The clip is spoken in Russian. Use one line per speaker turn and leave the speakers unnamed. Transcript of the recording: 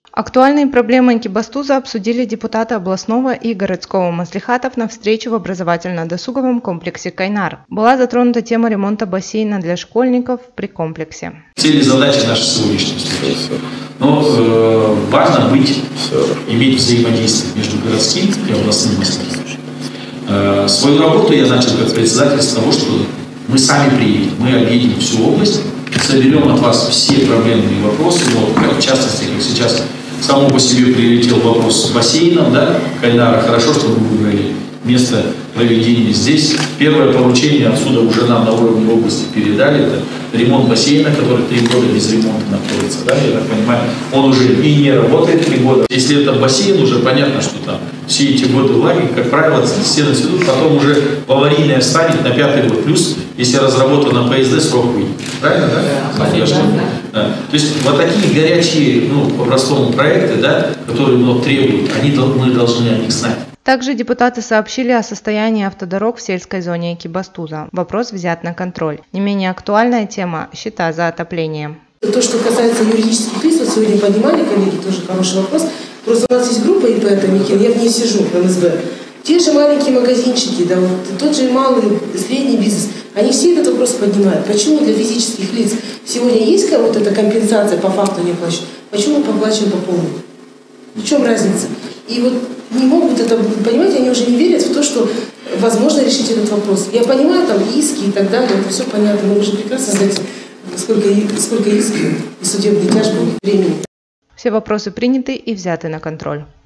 Актуальные проблемы Экибастуза обсудили депутаты областного и городского маслихатов на встрече в образовательно-досуговом комплексе «Кайнар». Была затронута тема ремонта бассейна для школьников при комплексе.
Цели и задачи нашей сегодняшней встречи. Но важно иметь взаимодействие между городским и областным маслихатом. Свою работу я начал как председатель с того, что мы сами приедем, мы объединим всю область, соберем от вас все проблемные вопросы, как в частности, как сейчас само по себе прилетел вопрос с бассейном, да, Кайнара. Хорошо, что мы выбрали место проведения здесь. Первое поручение отсюда уже нам на уровне области передали. Это ремонт бассейна, который 3 года без ремонта находится. Да, я так понимаю, он уже и не работает 3 года. Если это бассейн, уже понятно, что там все эти годы влаги, как правило, стены цветут, потом уже в аварийное встанет на 5-й год. Плюс, если разработано ПСД, срок выйдет. Правильно, да? Конечно. Да. То есть вот такие горячие, по-простому проекты, да, которые требуют, мы должны о них знать.
Также депутаты сообщили о состоянии автодорог в сельской зоне Экибастуза. Вопрос взят на контроль. Не менее актуальная тема – счета за отопление.
То, что касается юридических лиц, вот сегодня поднимали коллеги, тоже хороший вопрос. Просто у нас есть группа ИП «Атамикин», я в ней сижу, в МСБ. Те же маленькие магазинчики, да, вот, тот же малый, средний бизнес, они все этот вопрос поднимают. Почему для физических лиц сегодня есть вот эта компенсация по факту не плачут? Почему мы поплачем по полному? В чем разница? И вот не могут это, понимаете, они уже не верят в то, что возможно решить этот вопрос. Я понимаю, там иски и так далее, это все понятно, но вы же прекрасно знаете, сколько исков и судебных тяжб времени.
Все вопросы приняты и взяты на контроль.